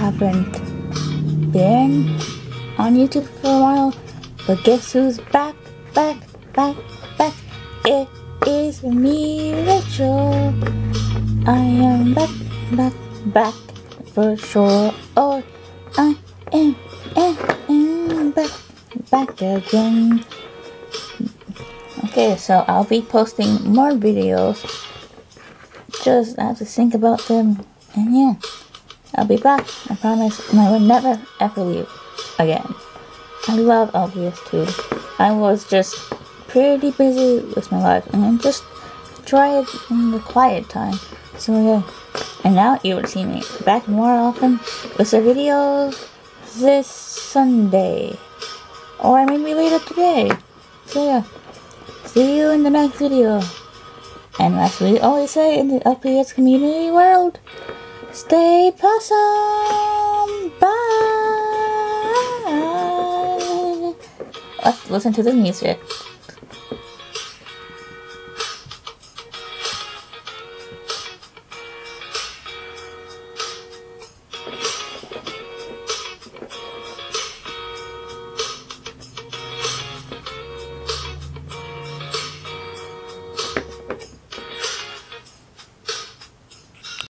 haven't been on YouTube for a while, but guess who's back? It is me, Rachel. I am back for sure. Oh, I am back again. Okay, so I'll be posting more videos. Just have to think about them, and yeah, I'll be back. I promise. And I will never ever leave again. I love LPS 2. I was just pretty busy with my life, and I just try it in the quiet time. So yeah, and now you will see me back more often with a video this Sunday, or maybe later today. So yeah, see you in the next video. And as we always say in the LPS community world, stay possum. Bye. Let's listen to the music.